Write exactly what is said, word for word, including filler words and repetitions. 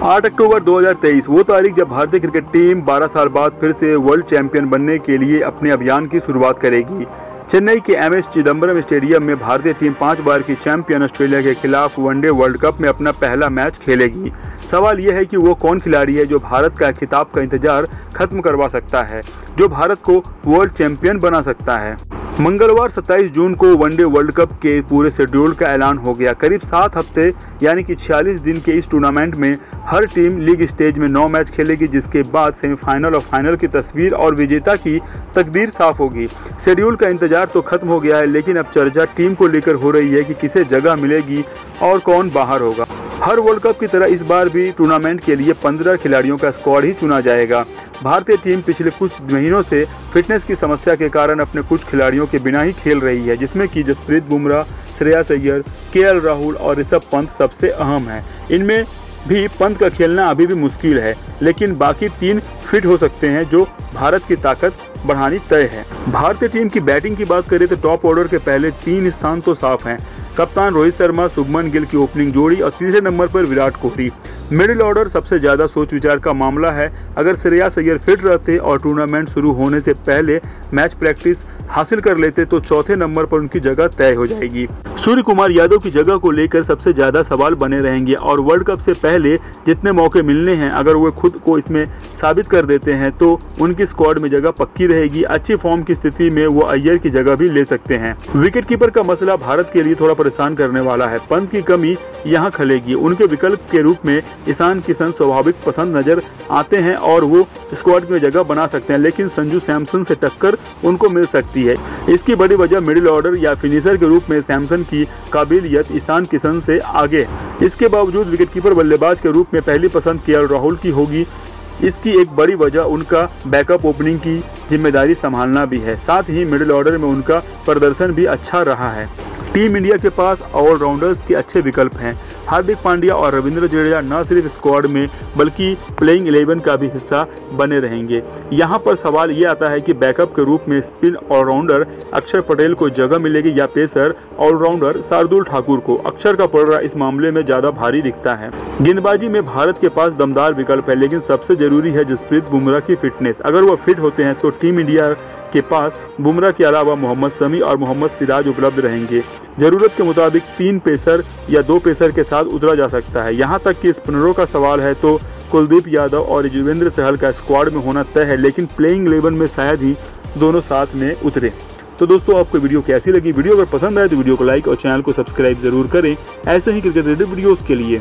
आठ अक्टूबर दो हज़ार तेईस वो तारीख जब भारतीय क्रिकेट टीम बारह साल बाद फिर से वर्ल्ड चैंपियन बनने के लिए अपने अभियान की शुरुआत करेगी। चेन्नई के एम एस चिदम्बरम स्टेडियम में भारतीय टीम पांच बार की चैंपियन ऑस्ट्रेलिया के खिलाफ वनडे वर्ल्ड कप में अपना पहला मैच खेलेगी। सवाल यह है कि वो कौन खिलाड़ी है जो भारत का खिताब का इंतजार खत्म करवा सकता है, जो भारत को वर्ल्ड चैंपियन बना सकता है। मंगलवार सत्ताईस जून को वनडे वर्ल्ड कप के पूरे शेड्यूल का ऐलान हो गया। करीब सात हफ्ते यानी कि छियालीस दिन के इस टूर्नामेंट में हर टीम लीग स्टेज में नौ मैच खेलेगी, जिसके बाद सेमीफाइनल और फाइनल की तस्वीर और विजेता की तकदीर साफ होगी। शेड्यूल का इंतजार तो खत्म हो गया है, लेकिन अब चर्चा टीम को लेकर हो रही है कि किसे जगह मिलेगी और कौन बाहर होगा। हर वर्ल्ड कप की तरह इस बार भी टूर्नामेंट के लिए पंद्रह खिलाड़ियों का स्क्वाड ही चुना जाएगा। भारतीय टीम पिछले कुछ महीनों से फिटनेस की समस्या के कारण अपने कुछ खिलाड़ियों के बिना ही खेल रही है, जिसमें कि जसप्रीत बुमराह, श्रेयस अय्यर, के एल राहुल और ऋषभ पंत सबसे अहम हैं। इनमें भी पंत का खेलना अभी भी मुश्किल है, लेकिन बाकी तीन फिट हो सकते हैं, जो भारत की ताकत बढ़ानी तय है। भारतीय टीम की बैटिंग की बात करें तो टॉप ऑर्डर के पहले तीन स्थान तो साफ हैं। कप्तान रोहित शर्मा, शुभमन गिल की ओपनिंग जोड़ी और तीसरे नंबर पर विराट कोहली। मिडिल ऑर्डर सबसे ज़्यादा सोच विचार का मामला है। अगर श्रेयस अय्यर फिट रहते और टूर्नामेंट शुरू होने से पहले मैच प्रैक्टिस हासिल कर लेते तो चौथे नंबर पर उनकी जगह तय हो जाएगी। सूर्य कुमार यादव की जगह को लेकर सबसे ज़्यादा सवाल बने रहेंगे और वर्ल्ड कप से पहले जितने मौके मिलने हैं, अगर वो खुद को इसमें साबित कर देते हैं तो उनकी स्क्वाड में जगह पक्की रहेगी। अच्छी फॉर्म की स्थिति में वो अय्यर की जगह भी ले सकते हैं। विकेट कीपर का मसला भारत के लिए थोड़ा परेशान करने वाला है। पंत की कमी यहाँ खलेगी। उनके विकल्प के रूप में ईशान किशन स्वाभाविक पसंद नजर आते हैं और वो स्क्वाड में जगह बना सकते हैं, लेकिन संजू सैमसन से टक्कर उनको मिल सकती है। इसकी बड़ी वजह मिडिल ऑर्डर या फिनिशर के रूप में सैमसन की काबिलियत ईशान किशन से आगे है। इसके बावजूद विकेटकीपर बल्लेबाज के रूप में पहली पसंद के एल राहुल की होगी। इसकी एक बड़ी वजह उनका बैकअप ओपनिंग की जिम्मेदारी संभालना भी है। साथ ही मिडिल ऑर्डर में उनका प्रदर्शन भी अच्छा रहा है। टीम इंडिया के पास ऑलराउंडर्स के अच्छे विकल्प हैं। हार्दिक पांड्या और रविंद्र जडेजा न सिर्फ स्क्वाड में बल्कि प्लेइंग इलेवन का भी हिस्सा बने रहेंगे। यहाँ पर सवाल ये आता है कि बैकअप के रूप में स्पिन ऑलराउंडर अक्षर पटेल को जगह मिलेगी या पेसर ऑलराउंडर शार्दुल ठाकुर को। अक्षर का पलड़ा इस मामले में ज़्यादा भारी दिखता है। गेंदबाजी में भारत के पास दमदार विकल्प है, लेकिन सबसे जरूरी है जसप्रीत बुमराह की फिटनेस। अगर वह फिट होते हैं तो टीम इंडिया के पास बुमराह के अलावा मोहम्मद शमी और मोहम्मद सिराज उपलब्ध रहेंगे। जरूरत के मुताबिक तीन पेसर या दो पेसर के साथ उतरा जा सकता है। यहाँ तक कि स्पिनरों का सवाल है तो कुलदीप यादव और युजवेंद्र चहल का स्क्वाड में होना तय है, लेकिन प्लेइंग इलेवन में शायद ही दोनों साथ में उतरे। तो दोस्तों, आपको वीडियो कैसी लगी? वीडियो अगर पसंद आए तो वीडियो को लाइक और चैनल को सब्सक्राइब जरूर करें ऐसे ही क्रिकेट रिलेटेड वीडियोस के लिए।